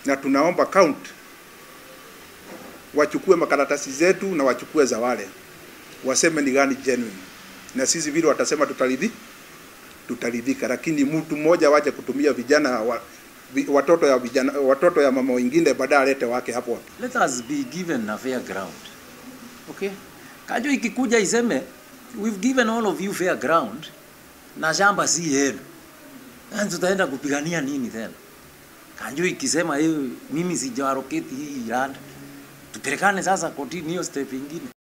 na tunaomba county wachukue makaratasi zetu na wachukue za wale waseme ni gani genuine, na sisi vile watasema tutaridhika, lakini mtu mmoja waje kutumia vijana watoto ya mama wengine baadaye alete wake hapo. Let us be given a fair ground. Okay? Kanjo ikikuja iseme we've given all of you fair ground na shamba si yenu. Na tutaenda kupigania nini tena? Kanjo ikisema mimi sijawaroketi hii land, tupelekane sasa kotini hiyo step nyingine.